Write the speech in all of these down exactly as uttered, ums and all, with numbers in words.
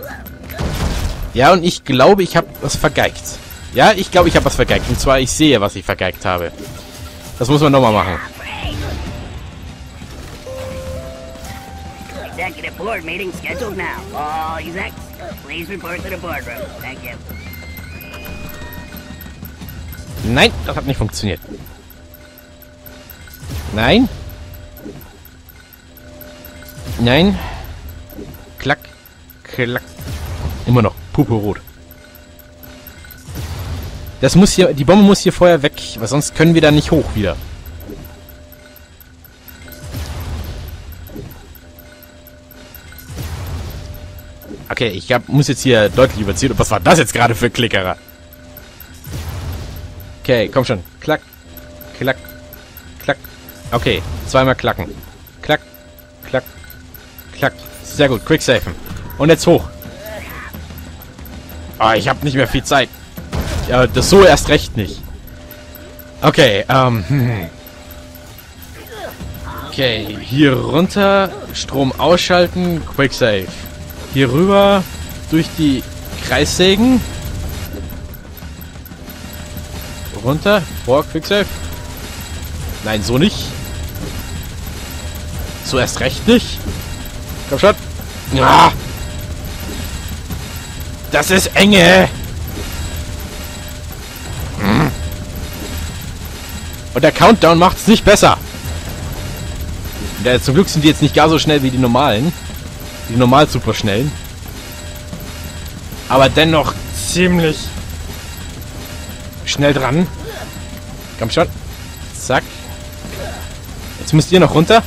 Ja, und ich glaube, ich habe was vergeigt. Ja, ich glaube, ich habe was vergeigt. Und zwar, ich sehe, was ich vergeigt habe. Das muss man nochmal machen. Executive board meeting scheduled now. All execs, please report to the boardroom. Thank you. Nein, das hat nicht funktioniert. Nein. Nein. Klack. Klack. Immer noch. Purpurrot. Das muss hier, die Bombe muss hier vorher weg, weil sonst können wir da nicht hoch wieder. Okay, ich hab, muss jetzt hier deutlich überziehen. Was war das jetzt gerade für Klickerer? Okay, komm schon. Klack. Klack. Klack. Okay, zweimal klacken. Klack. Klack. Klack. Sehr gut, quicksafen. Und jetzt hoch. Ah, ich habe nicht mehr viel Zeit. Ja, das so erst recht nicht. Okay, ähm. Hm. Okay, hier runter, Strom ausschalten, Quicksave. Hier rüber, durch die Kreissägen. Runter, vor, Quicksave. Nein, so nicht. So erst recht nicht. Komm schon. Ah! Das ist enge. Und der Countdown macht es nicht besser. Ja, zum Glück sind die jetzt nicht gar so schnell wie die normalen. Die normal super schnellen. Aber dennoch ziemlich schnell dran. Komm schon. Zack. Jetzt müsst ihr noch runter.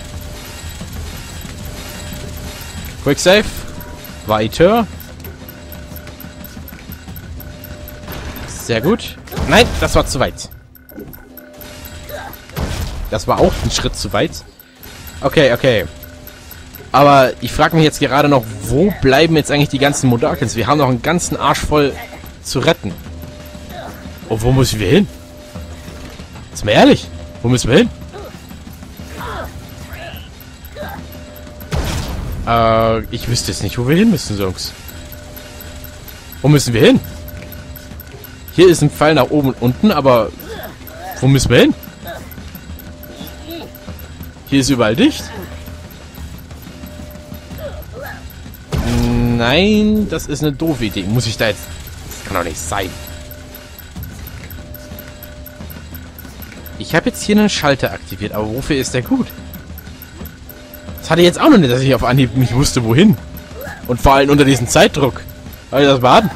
Quick Save. Weiter. Sehr gut. Nein, das war zu weit. Das war auch ein Schritt zu weit. Okay, okay. Aber ich frage mich jetzt gerade noch, wo bleiben jetzt eigentlich die ganzen Modakins? Wir haben noch einen ganzen Arsch voll zu retten. Und wo müssen wir hin? Jetzt mal ehrlich. Wo müssen wir hin? Äh, ich wüsste jetzt nicht, wo wir hin müssen, Jungs. Wo müssen wir hin? Hier ist ein Pfeil nach oben und unten, aber wo müssen wir hin? Hier ist überall dicht. Nein, das ist eine doofe Idee. Muss ich da jetzt... Das kann doch nicht sein. Ich habe jetzt hier einen Schalter aktiviert, aber wofür ist der gut? Das hatte ich jetzt auch noch nicht, dass ich auf Anhieb nicht wusste, wohin. Und vor allem unter diesem Zeitdruck. Soll ich das baden?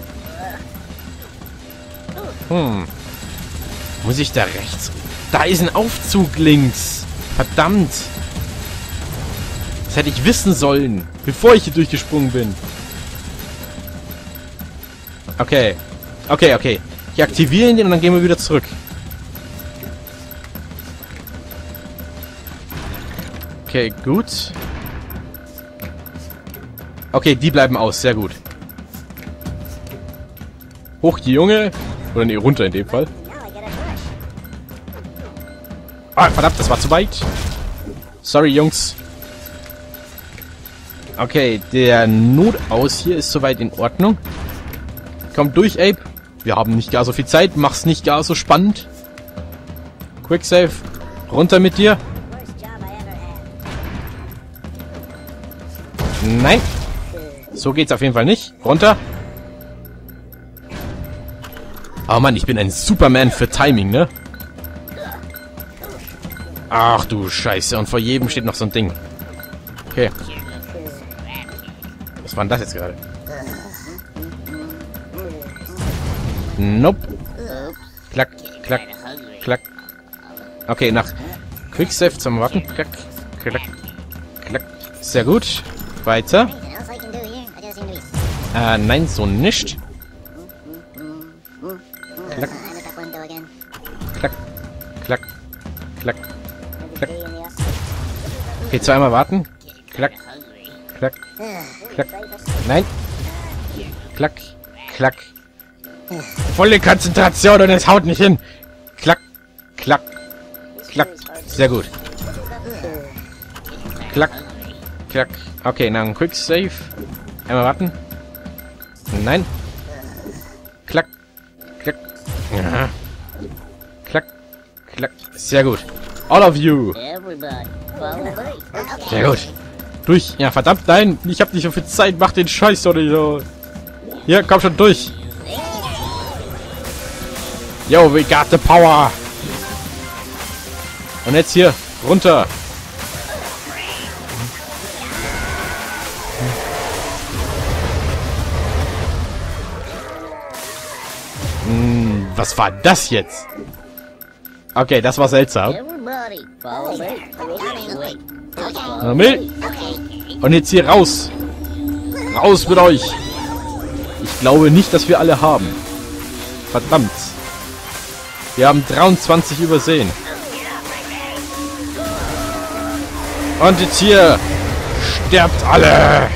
Hm. Muss ich da rechts? Da ist ein Aufzug links. Verdammt. Das hätte ich wissen sollen, bevor ich hier durchgesprungen bin. Okay. Okay, okay. Ich aktiviere ihn und dann gehen wir wieder zurück. Okay, gut. Okay, die bleiben aus. Sehr gut. Hoch die Junge. Oder nee, runter in dem Fall. Ah, verdammt, das war zu weit. Sorry, Jungs. Okay, der Notaus hier ist soweit in Ordnung. Komm durch, Abe. Wir haben nicht gar so viel Zeit. Mach's nicht gar so spannend. Quick Save. Runter mit dir. Nein. So geht's auf jeden Fall nicht. Runter. Oh Mann, ich bin ein Superman für Timing, ne? Ach du Scheiße. Und vor jedem steht noch so ein Ding. Okay. Was war denn das jetzt gerade? Nope. Klack, klack, klack. Okay, nach Quicksave zum Warten. Klack, klack, klack. Sehr gut. Weiter. Äh, nein, so nicht. Klack. Klack, klack, klack, klack. Okay, zweimal warten. Klack, klack, klack. Nein. Klack, klack. Volle Konzentration und es haut nicht hin. Klack, klack, klack. Sehr gut. Klack, klack. Okay, dann Quick Save. Einmal warten. Nein. Klack. Klack. Ja. Klack. Klack. Sehr gut. All of you. Sehr gut. Durch. Ja, verdammt, nein. Ich hab nicht so viel Zeit. Mach den Scheiß doch nicht so. Hier, komm schon durch. Yo, we got the power. Und jetzt hier. Runter. Hm, was war das jetzt? Okay, das war seltsam. Und jetzt hier raus. Raus mit euch. Ich glaube nicht, dass wir alle haben. Verdammt. Wir haben dreiundzwanzig übersehen. Und jetzt hier. Sterbt alle.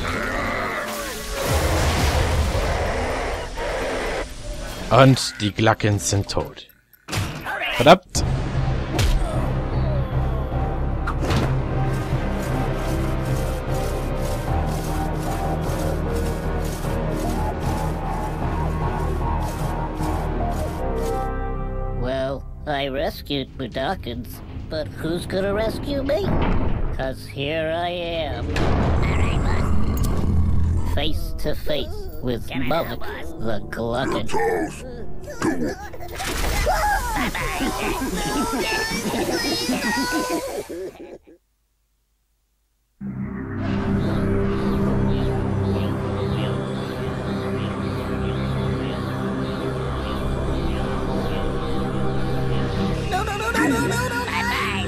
Und die Glackens sind tot. Verdammt. Well, I rescued Budokans, but who's gonna rescue me? Cause here I am. Face to face with Mullet, the Glutton. No, no, no, no, no, no, no. Bye-bye.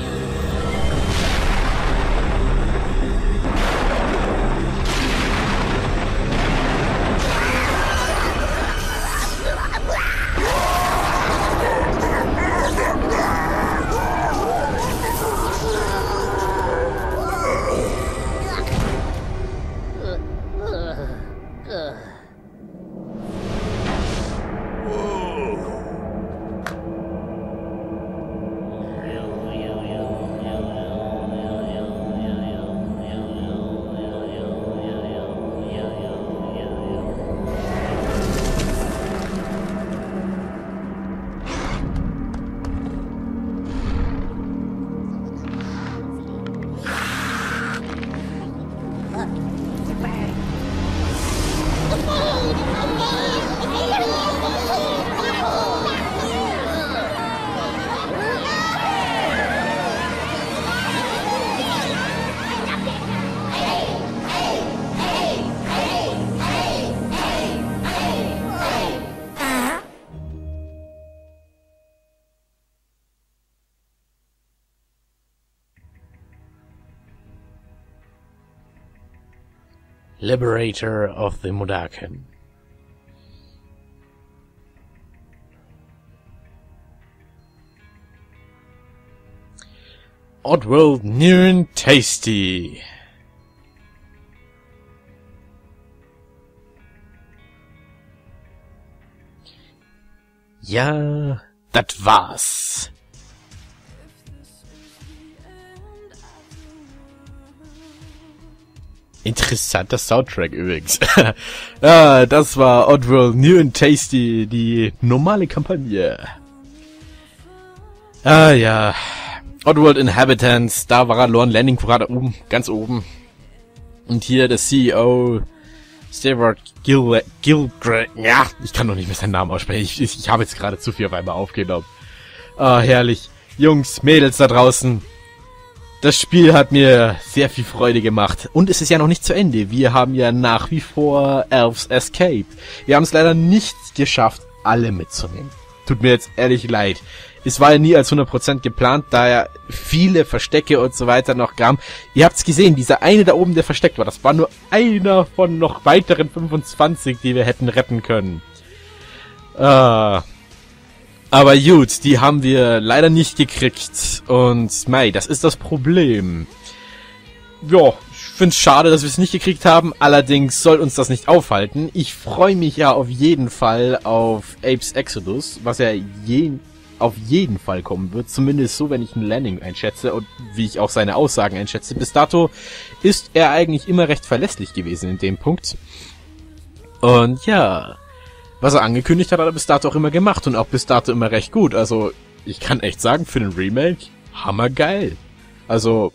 Liberator of the Modaken. Oddworld New and Tasty. Ja, das war's. Interessanter Soundtrack übrigens. Ja, das war Oddworld New and Tasty, die normale Kampagne. Ah ja, Oddworld Inhabitants, da war Lorne Landing gerade oben, ganz oben. Und hier der C E O, Stewart Gil Gilgray. Ja, ich kann doch nicht mehr seinen Namen aussprechen. Ich, ich, ich habe jetzt gerade zu viel auf einmal aufgenommen. Ah, herrlich. Jungs, Mädels da draußen. Das Spiel hat mir sehr viel Freude gemacht. Und es ist ja noch nicht zu Ende. Wir haben ja nach wie vor Elf's Escape. Wir haben es leider nicht geschafft, alle mitzunehmen. Tut mir jetzt ehrlich leid. Es war ja nie als hundert Prozent geplant, da ja viele Verstecke und so weiter noch kamen. Ihr habt's gesehen, dieser eine da oben, der versteckt war, das war nur einer von noch weiteren fünfundzwanzig, die wir hätten retten können. Ah... Aber gut, die haben wir leider nicht gekriegt. Und mei, das ist das Problem. Ja, ich find's schade, dass wir es nicht gekriegt haben. Allerdings soll uns das nicht aufhalten. Ich freue mich ja auf jeden Fall auf Apes Exodus, was ja je, auf jeden Fall kommen wird. Zumindest so, wenn ich ein Landing einschätze und wie ich auch seine Aussagen einschätze. Bis dato ist er eigentlich immer recht verlässlich gewesen in dem Punkt. Und ja, was er angekündigt hat, hat er bis dato auch immer gemacht und auch bis dato immer recht gut. Also, ich kann echt sagen, für den Remake, hammergeil. Also,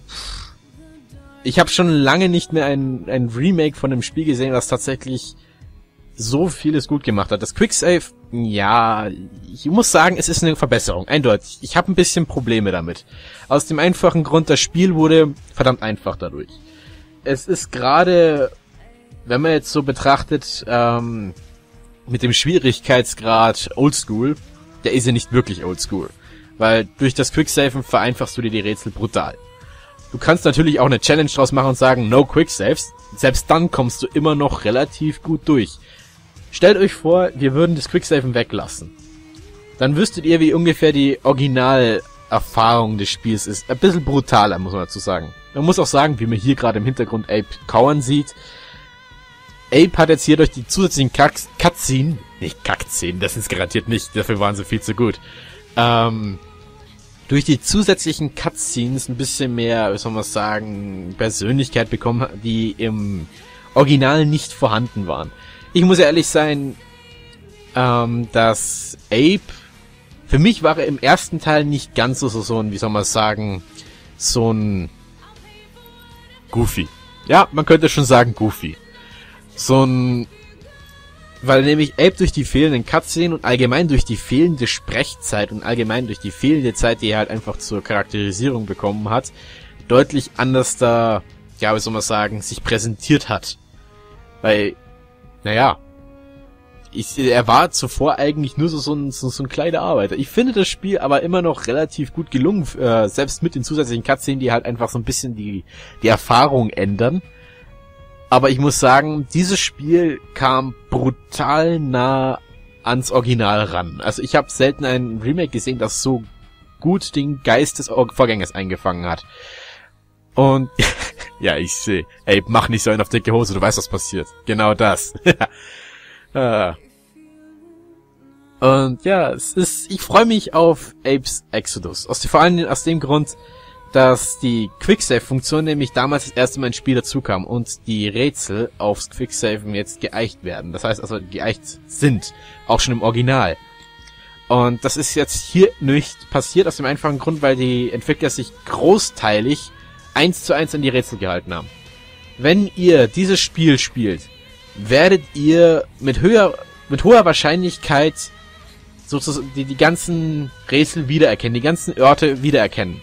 ich habe schon lange nicht mehr ein, ein Remake von einem Spiel gesehen, das tatsächlich so vieles gut gemacht hat. Das Quicksave, ja, ich muss sagen, es ist eine Verbesserung, eindeutig. Ich habe ein bisschen Probleme damit. Aus dem einfachen Grund, das Spiel wurde verdammt einfach dadurch. Es ist gerade, wenn man jetzt so betrachtet, ähm, mit dem Schwierigkeitsgrad Oldschool, der ist ja nicht wirklich Oldschool. Weil durch das Quicksaven vereinfachst du dir die Rätsel brutal. Du kannst natürlich auch eine Challenge draus machen und sagen, no Quicksaves. Selbst dann kommst du immer noch relativ gut durch. Stellt euch vor, wir würden das Quicksaven weglassen. Dann wüsstet ihr, wie ungefähr die Originalerfahrung des Spiels ist. Ein bisschen brutaler, muss man dazu sagen. Man muss auch sagen, wie man hier gerade im Hintergrund Ape kauern sieht. Ape hat jetzt hier durch die zusätzlichen Cutscene, nicht Cutscene, das ist garantiert nicht, dafür waren sie viel zu gut, ähm, durch die zusätzlichen Cutscenes ein bisschen mehr, wie soll man sagen, Persönlichkeit bekommen, die im Original nicht vorhanden waren. Ich muss ehrlich sein, ähm, dass Ape, für mich war er im ersten Teil nicht ganz so, so, so ein, wie soll man sagen, so ein Goofy. Ja, man könnte schon sagen Goofy. So ein, weil nämlich Ape durch die fehlenden Cutscenes und allgemein durch die fehlende Sprechzeit und allgemein durch die fehlende Zeit, die er halt einfach zur Charakterisierung bekommen hat, deutlich anders da, ja, wie soll man sagen, sich präsentiert hat. Weil, naja, ich, er war zuvor eigentlich nur so, so, ein, so, so ein kleiner Arbeiter. Ich finde das Spiel aber immer noch relativ gut gelungen, äh, selbst mit den zusätzlichen Cutscenes, die halt einfach so ein bisschen die, die Erfahrung ändern. Aber ich muss sagen, dieses Spiel kam brutal nah ans Original ran. Also ich habe selten ein Remake gesehen, das so gut den Geist des Vorgängers eingefangen hat. Und ja, ich sehe. Ey, mach nicht so einen auf dicke Hose, du weißt, was passiert. Genau das. Und ja, es ist, ich freue mich auf Apes Exodus. Aus, vor allem aus dem Grund, dass die Quicksave-Funktion nämlich damals das erste Mal ins Spiel dazu kam und die Rätsel aufs Quicksaven jetzt geeicht werden. Das heißt also, geeicht sind. Auch schon im Original. Und das ist jetzt hier nicht passiert aus dem einfachen Grund, weil die Entwickler sich großteilig eins zu eins an die Rätsel gehalten haben. Wenn ihr dieses Spiel spielt, werdet ihr mit höher, mit hoher Wahrscheinlichkeit sozusagen die, die ganzen Rätsel wiedererkennen, die ganzen Orte wiedererkennen.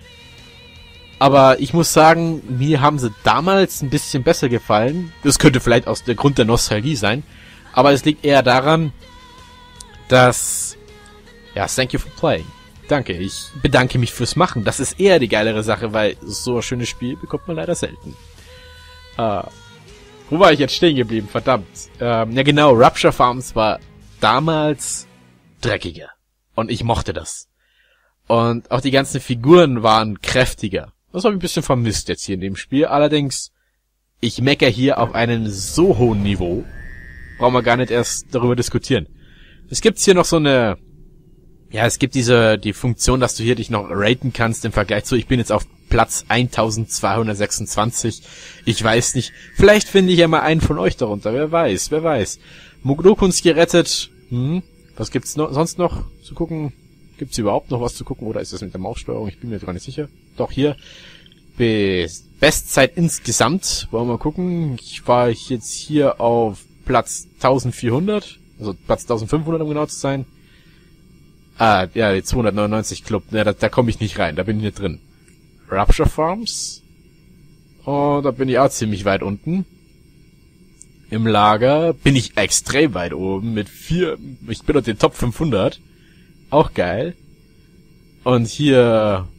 Aber ich muss sagen, mir haben sie damals ein bisschen besser gefallen. Das könnte vielleicht aus der Grund der Nostalgie sein. Aber es liegt eher daran, dass, ja, thank you for playing. Danke, ich bedanke mich fürs Machen. Das ist eher die geilere Sache, weil so ein schönes Spiel bekommt man leider selten. Ah, wo war ich jetzt stehen geblieben? Verdammt. Ähm, ja genau, Rapture Farms war damals dreckiger. Und ich mochte das. Und auch die ganzen Figuren waren kräftiger. Das habe ich ein bisschen vermisst jetzt hier in dem Spiel. Allerdings, ich mecker hier auf einem so hohen Niveau. Brauchen wir gar nicht erst darüber diskutieren. Es gibt hier noch so eine, ja, es gibt diese, die Funktion, dass du hier dich noch raten kannst im Vergleich zu, ich bin jetzt auf Platz eintausendzweihundertsechsundzwanzig. Ich weiß nicht. Vielleicht finde ich ja mal einen von euch darunter. Wer weiß, wer weiß. Moglokuns gerettet. Hm, was gibt's noch, sonst noch zu gucken? Gibt's überhaupt noch was zu gucken oder ist das mit der Maussteuerung? Ich bin mir gar nicht sicher. Doch, hier. Bestzeit insgesamt. Wollen wir mal gucken. Ich war jetzt hier auf Platz eintausendvierhundert. Also Platz eintausendfünfhundert, um genau zu sein. Ah, ja, die zweihundertneunundneunzig Club. Ja, da, da komme ich nicht rein. Da bin ich nicht drin. Rapture Farms. Und da bin ich auch ziemlich weit unten. Im Lager bin ich extrem weit oben mit vier. Ich bin unter den Top fünfhundert. Auch geil. Und hier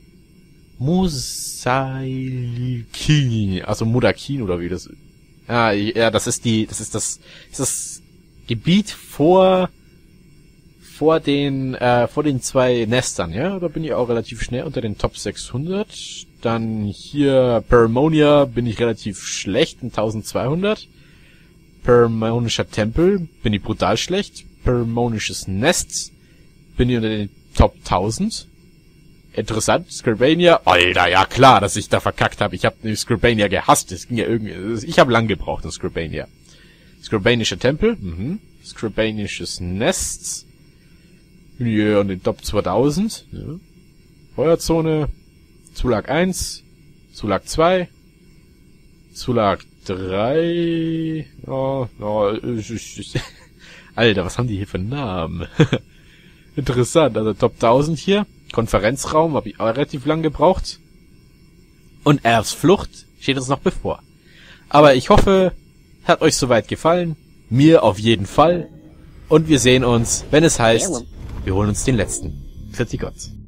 Musaikin, also Mudakin oder wie das. Ah, ja, das ist die, das ist das, das ist das Gebiet vor vor den äh, vor den zwei Nestern, ja, da bin ich auch relativ schnell unter den Top sechshundert. Dann hier Paramonia bin ich relativ schlecht in eintausendzweihundert. Paramonischer Tempel bin ich brutal schlecht. Paramonisches Nest bin ich unter den Top tausend. Interessant, Scribania. Alter, ja klar, dass ich da verkackt habe. Ich habe Scribania gehasst. Es ging ja irgendwie, ich habe lang gebraucht in Scribania. Scribanischer Tempel. Mhm. Scribanisches Nest. Ja, und den Top zweitausend. Ja. Feuerzone. Zulag eins. Zulag zwei. Zulag drei. Oh, oh, Alter, was haben die hier für Namen? Interessant. Also Top tausend hier. Konferenzraum. Habe ich auch relativ lang gebraucht. Und Erbs Flucht steht uns noch bevor. Aber ich hoffe, hat euch soweit gefallen. Mir auf jeden Fall. Und wir sehen uns, wenn es heißt, wir holen uns den letzten. Grüß Gott.